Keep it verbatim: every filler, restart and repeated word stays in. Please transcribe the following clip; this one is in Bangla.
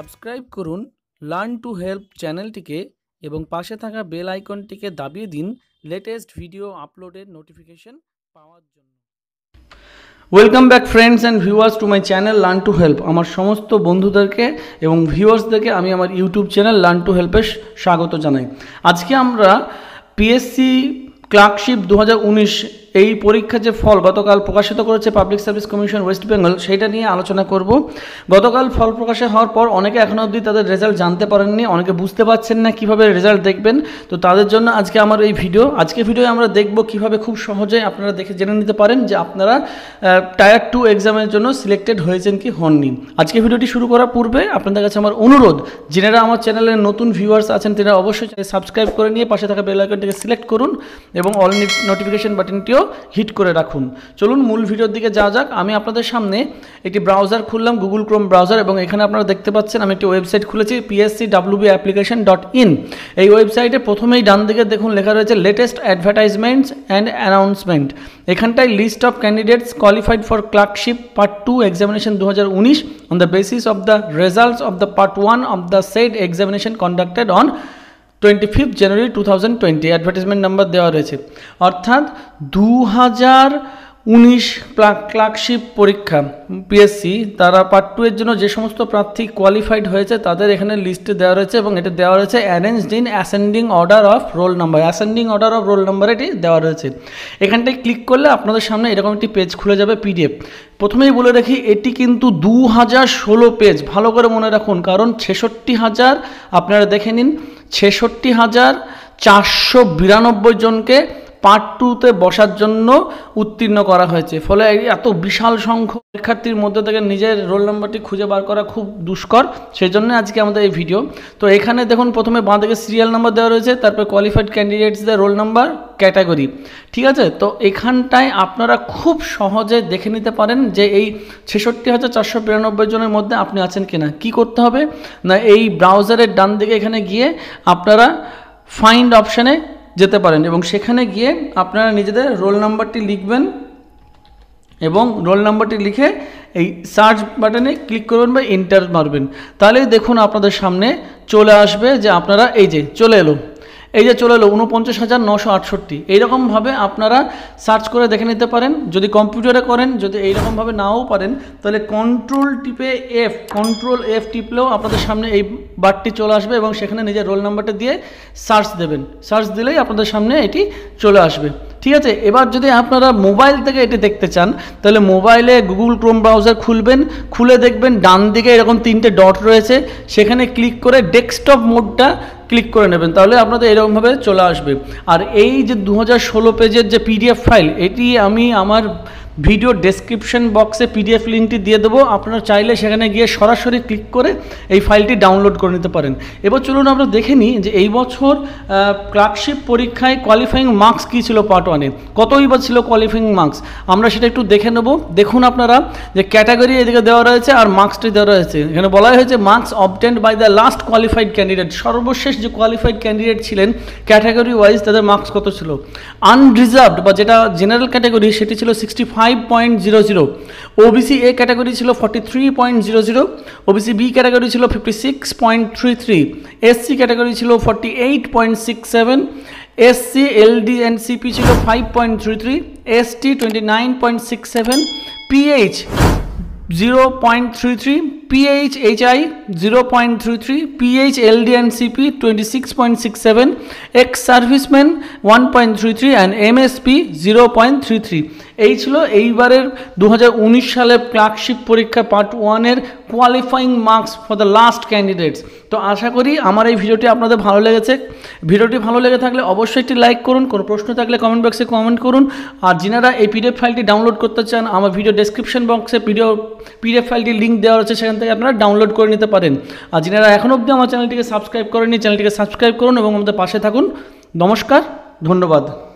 সাবস্ক্রাইব করুন লার্ন টু হেল্প চ্যানেলটিকে এবং পাশে থাকা বেল আইকনটিকে দাবিয়ে দিন লেটেস্ট ভিডিও আপলোডের নোটিফিকেশন পাওয়ার জন্য। Welcome back friends and viewers to my channel learn to help. আমার সমস্ত বন্ধুদেরকে এবং ভিউয়ার্সদেরকে আমি আমার ইউটিউব চ্যানেল লার্ন টু হেল্পে স্বাগত জানাই। আজকে আমরা পিএসসি ক্লার্কশিপ দু হাজার উনিশ এই পরীক্ষার যে ফল গতকাল প্রকাশিত করেছে public service commission West Bengal, সেইটা নিয়ে আলোচনা করব। গতকাল ফল প্রকাশে হওয়ার পর অনেকে এখনও অবধি তাদের রেজাল্ট জানতে পারেননি, অনেকে বুঝতে পারছেন না কীভাবে রেজাল্ট দেখবেন। তো তাদের জন্য আজকে আমার এই ভিডিও। আজকে ভিডিও আমরা দেখব কীভাবে খুব সহজে আপনারা দেখে জেনে নিতে পারেন যে আপনারা টায়ার টু এক্সামের জন্য সিলেক্টেড হয়েছেন কি হননি। আজকে ভিডিওটি শুরু করার পূর্বে আপনাদের কাছে আমার অনুরোধ, যারা আমার চ্যানেলের নতুন ভিউয়ার্স আছেন তারা অবশ্যই সাবস্ক্রাইব করে নিয়ে পাশে থাকা বেল আইকনটিকে সিলেক্ট করুন এবং অল নোটিফিকেশন বাটনটিও হিট করে রাখুন। চলুন মূল ভিডিওর দিকে যাওয়া যাক। আমি আপনাদের সামনে একটি ব্রাউজার খুললাম, গুগল ক্রোম ব্রাউজার, এবং এখানে আপনারা দেখতে পাচ্ছেন আমি একটি ওয়েবসাইট খুলেছি PSC WB application dot in. এই ওয়েবসাইটে প্রথমেই ডান দিকে দেখুন লেখা রয়েছে লেটেস্ট অ্যাডভার্টাইজমেন্টস অ্যান্ড অ্যানাউন্সমেন্ট। এখানটায় list of candidates qualified for clerkship part two examination দু হাজার উনিশ on the basis of the results of the part one of the said examination conducted on twenty fifth January two thousand twenty advertisement number দেওয়া রয়েছে। অর্থাৎ দু হাজার উনিশ ক্লার্কশিপ পরীক্ষা পিএসসি তারা পার্ট টু এর জন্য যে সমস্ত প্রার্থী কোয়ালিফাইড হয়েছে তাদের এখানে লিস্টে দেওয়া রয়েছে এবং এটা দেওয়া রয়েছে arranged in ascending order of roll number. Ascending order of roll number এটি দেওয়া রয়েছে। এখানটায় ক্লিক করলে আপনাদের সামনে এরকম একটি পেজ খুলে যাবে পিডিএফ। প্রথমেই বলে রাখি এটি কিন্তু দু হাজার ষোলো পেজ, ভালো করে মনে রাখুন, কারণ ছেষট্টি হাজার আপনারা দেখে নিন ছেষট্টি হাজার চারশো বিরানব্বই জনকে পার্ট টুতে বসার জন্য উত্তীর্ণ করা হয়েছে। ফলে এত বিশাল সংখ্যক পরীক্ষার্থীর মধ্যে থেকে নিজের রোল নাম্বারটি খুঁজে বার করা খুব দুষ্কর, সেই জন্য আজকে আমাদের এই ভিডিও। তো এখানে দেখুন প্রথমে বাঁ দিকে সিরিয়াল নাম্বার দেওয়া রয়েছে, তারপরে কোয়ালিফাইড ক্যান্ডিডেটসদের রোল নাম্বার, ক্যাটাগরি, ঠিক আছে। তো এখানটায় আপনারা খুব সহজে দেখে নিতে পারেন যে এই ছেষট্টি হাজার চারশো বিরানব্বই জনের মধ্যে আপনি আছেন কিনা। কি করতে হবে না, এই ব্রাউজারের ডান দিকে এখানে গিয়ে আপনারা ফাইন্ড অপশানে যেতে পারেন এবং সেখানে গিয়ে আপনারা নিজেদের রোল নাম্বারটি লিখবেন এবং রোল নাম্বারটি লিখে এই সার্চ বাটনে ক্লিক করবেন বা এন্টার মারবেন। তাহলেই দেখুন আপনাদের সামনে চলে আসবে যে আপনারা এই যে চলে এলো এই যে চলে এলো উনপঞ্চাশ হাজার নশো আটষট্টি। এইরকমভাবে আপনারা সার্চ করে দেখে নিতে পারেন। যদি কম্পিউটারে করেন, যদি এইরকমভাবে নাও পারেন, তাহলে কন্ট্রোল টিপে এফ কন্ট্রোল এফ টিপলেও আপনাদের সামনে এই বারটি চলে আসবে এবং সেখানে নিজের রোল নাম্বারটা দিয়ে সার্চ দেবেন। সার্চ দিলেই আপনাদের সামনে এটি চলে আসবে, ঠিক আছে। এবার যদি আপনারা মোবাইল থেকে এটি দেখতে চান তাহলে মোবাইলে গুগল ক্রোম ব্রাউজার খুলবেন, খুলে দেখবেন ডান দিকে এরকম তিনটে ডট রয়েছে, সেখানে ক্লিক করে ডেস্কটপ মোডটা ক্লিক করে নেবেন, তাহলে আপনাদের এরকমভাবে চলে আসবে। আর এই যে দু হাজার ষোলো পেজের যে পিডিএফ ফাইল, এটি আমি আমার ভিডিও ডেসক্রিপশন বক্সে পিডিএফ লিঙ্কটি দিয়ে দেবো। আপনারা চাইলে সেখানে গিয়ে সরাসরি ক্লিক করে এই ফাইলটি ডাউনলোড করে নিতে পারেন। এবার চলুন আমরা দেখে নিই যে এই বছর ক্লার্কশিপ পরীক্ষায় কোয়ালিফাইং মার্কস কী ছিল পার্ট ওয়ানে, কতই বা ছিল কোয়ালিফাইং মার্কস, আমরা সেটা একটু দেখে নেব। দেখুন আপনারা যে ক্যাটাগরি এদিকে দেওয়া রয়েছে আর মার্কসটি দেওয়া রয়েছে। এখানে বলা হয়েছে marks obtained by the last qualified candidate, সর্বশেষ যে কোয়ালিফাইড ক্যান্ডিডেট ছিলেন ক্যাটাগরি ওয়াইজ তাদের মার্কস কত ছিল। আনরিজার্ভড বা যেটা জেনারেল ক্যাটাগরি সেটি ছিল sixty five point zero zero, OBC A category ছিল forty three point zero zero, OBC B category ছিল fifty six point three three, SC category ছিল forty eight point six seven, SC LD and CP ছিল five point three three, ST twenty nine point six seven, PH zero point three three, PH HI zero point three three, PH LD and CP twenty six point six seven, ex serviceman one point three three and MSP zero point three three. এই ছিল এইবারের দু হাজার উনিশ সালের ক্লার্কশিপ পরীক্ষা পার্ট ওয়ানের qualifying marks for the last candidates. তো আশা করি আমার এই ভিডিওটি আপনাদের ভালো লেগেছে। ভিডিওটি ভালো লেগে থাকলে অবশ্যই একটি লাইক করুন, কোনো প্রশ্ন থাকলে কমেন্ট বক্সে কমেন্ট করুন। আর যিনারা এই পিডিএফ ফাইলটি ডাউনলোড করতে চান, আমার ভিডিও ডেসক্রিপশন বক্সে ভিডিও পিডিএফ ফাইলটির লিঙ্ক দেওয়া রয়েছে, সেখান থেকে আপনারা ডাউনলোড করে নিতে পারেন। আর যিনারা এখনও অবধি আমার চ্যানেলটিকে সাবস্ক্রাইব করেননি, চ্যানেলটিকে সাবস্ক্রাইব করুন এবং আমাদের পাশে থাকুন। নমস্কার, ধন্যবাদ।